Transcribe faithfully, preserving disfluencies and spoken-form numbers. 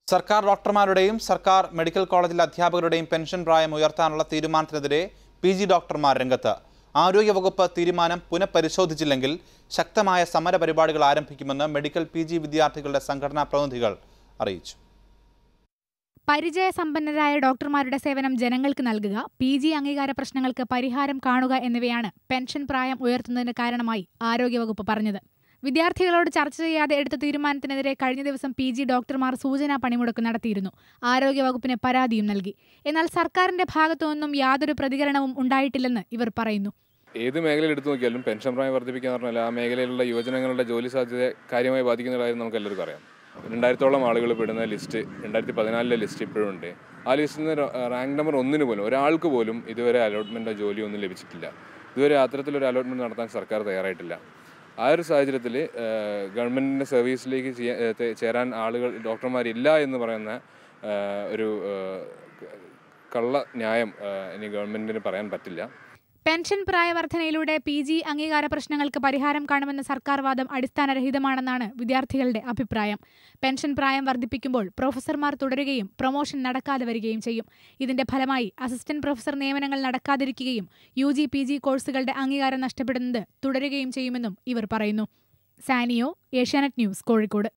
സർക്കാർ ഡോക്ടർമാരുടെയും സർക്കാർ മെഡിക്കൽ കോളേജിലെ അധ്യാപകരുടെയും പെൻഷൻ പ്രായം ഉയർത്താനുള്ള തീരുമാനത്തിനെതിരെ പി ജി ഡോക്ടർമാർ രംഗത്ത്. ആരോഗ്യവകുപ്പ് തീരുമാനം പുനഃപരിശോധിച്ചില്ലെങ്കിൽ ശക്തമായ സമര പരിപാടികൾ ആരംഭിക്കുമെന്ന് മെഡിക്കൽ പി ജി വിദ്യാർത്ഥികളുടെ സംഘടനാ പ്രതിനിധികൾ അറിയിച്ചു. പരിചയസമ്പന്നരായ ഡോക്ടർമാരുടെ സേവനം ജനങ്ങൾക്ക് നൽകുക, പി ജി അംഗീകാര പ്രശ്നങ്ങൾക്ക് പരിഹാരം കാണുക എന്നിവയാണ് പെൻഷൻ പ്രായം ഉയർത്തുന്നതിന് കാരണമായി ആരോഗ്യവകുപ്പ് പറഞ്ഞത്. വിദ്യാർത്ഥികളോട് ചർച്ച ചെയ്യാതെ എടുത്ത തീരുമാനത്തിനെതിരെ കഴിഞ്ഞ ദിവസം പി ജി ഡോക്ടർമാർ സൂചനാ പണിമുടക്ക് നടത്തിയിരുന്നു. ആരോഗ്യവകുപ്പിന് പരാതിയും നൽകി. എന്നാൽ സർക്കാരിന്റെ ഭാഗത്തുനിന്നും യാതൊരു പ്രതികരണവും ഉണ്ടായിട്ടില്ലെന്ന് ഇവർ പറയുന്നു. ഏത് മേഖലയിൽ എടുത്തു നോക്കിയാലും പെൻഷൻ പ്രായം വർദ്ധിപ്പിക്കുക എന്ന് പറഞ്ഞാൽ ആ മേഖലയിലുള്ള യുവജനങ്ങളുടെ ജോലി സാധ്യതയെ കാര്യമായി ബാധിക്കുന്ന കാര്യം നമുക്ക് എല്ലാവർക്കും അറിയാം. രണ്ടായിരത്തോളം ആളുകൾ പെടുന്ന ലിസ്റ്റ് രണ്ടായിരത്തി പതിനാലിലെ ലിസ്റ്റ് ഇപ്പോഴും ഉണ്ട്. ആ ലിസ്റ്റിൽ നിന്ന് റാങ്ക് നമ്പർ ഒന്നിന് പോലും ഒരാൾക്ക് പോലും ഇതുവരെ അലോട്ട്മെൻറ്റോ ജോലിയോ ഒന്നും ലഭിച്ചിട്ടില്ല. ഇതുവരെ അത്തരത്തിലൊരു അലോട്ട്മെൻറ്റ് നടത്താൻ സർക്കാർ തയ്യാറായിട്ടില്ല. ആ ഒരു സാഹചര്യത്തിൽ ഗവൺമെൻറ്റിൻ്റെ സർവീസിലേക്ക് ചേരാൻ ആളുകൾ ഡോക്ടർമാരില്ല എന്ന് പറയുന്ന ഒരു കള്ള ന്യായം ഇനി ഗവൺമെൻറ്റിന് പറയാൻ പറ്റില്ല. പെൻഷൻ പ്രായവർദ്ധനയിലൂടെ പി ജി അംഗീകാര പ്രശ്നങ്ങൾക്ക് പരിഹാരം കാണുമെന്ന സർക്കാർ വാദം അടിസ്ഥാനരഹിതമാണെന്നാണ് വിദ്യാർത്ഥികളുടെ അഭിപ്രായം. പെൻഷൻ പ്രായം വർദ്ധിപ്പിക്കുമ്പോൾ പ്രൊഫസർമാർ തുടരുകയും പ്രൊമോഷൻ നടക്കാതെ വരികയും ചെയ്യും. ഇതിന്റെ ഫലമായി അസിസ്റ്റന്റ് പ്രൊഫസർ നിയമനങ്ങൾ നടക്കാതിരിക്കുകയും യു ജി പി ജി കോഴ്സുകളുടെ അംഗീകാരം നഷ്ടപ്പെടുന്നത് തുടരുകയും ചെയ്യുമെന്നും ഇവർ പറയുന്നു. സാനിയോ, ഏഷ്യാനെറ്റ് ന്യൂസ്, കോഴിക്കോട്.